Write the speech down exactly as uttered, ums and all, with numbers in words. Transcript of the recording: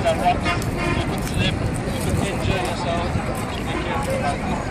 can walk, you can slip, you can injure yourself. Be careful about it.